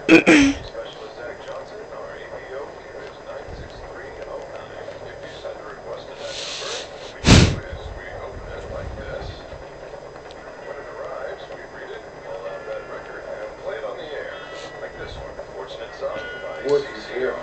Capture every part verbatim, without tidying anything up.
Specialist Zach Johnson, our A P O here is nine six three oh nine. If you send a request to that number, what we do is we open it like this. When it arrives, we read it, pull out that record, and play it on the air. Like this one, Fortunate Son by What C is C here? R.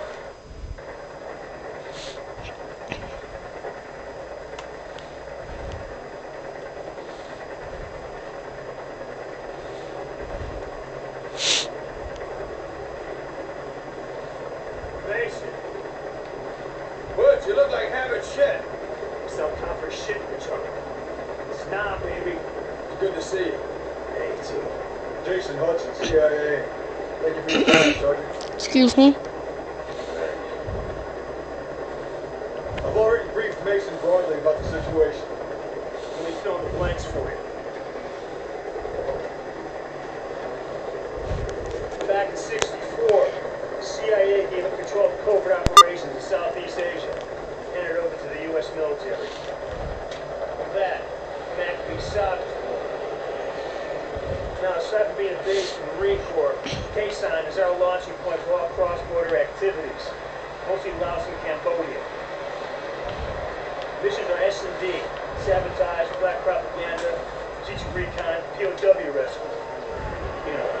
Mason, Woods, you look like having shit. some time for shit in the truck. It's not, baby. It's good to see you. Hey, too. Jason Hudson, C I A. Thank you for your time, Sergeant. Excuse me. I've already briefed Mason broadly about the situation. Let me fill in the blanks for you. Back in sixty-four, the C I A gave up control of covert operations in Southeast Asia, handed it over to the U S military. From that, MACV Saab was born. Now, aside from being a base for the Marine Corps, K-Sign is our launching point for all cross-border activities, mostly Laos and Cambodia. Missions are S and D, sabotage, black propaganda, strategic recon, P O W rescue. You know,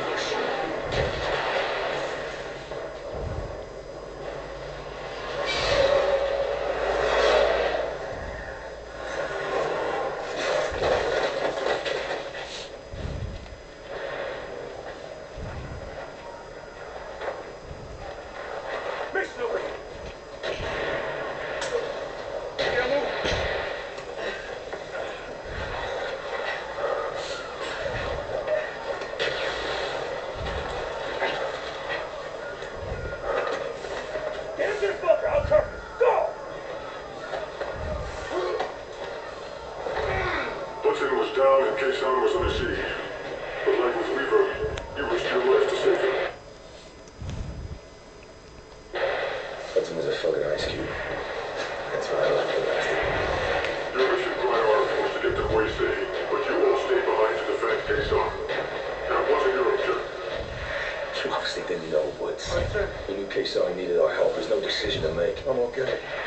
mission over here. Get into the bunker, I'll cover you. Go! Hudson was down and K-Sign was under siege. But like with Weaver, you risked your life to save him. Hudson was a fucking ice cube. That's what I like the best. Your mission priority was to get them way safe, but you all stayed behind to defend K-Sign. That wasn't your objective. You obviously didn't know, Woods. Right, sir. You knew K-Sign needed our help. There's no decision to make. I'm okay.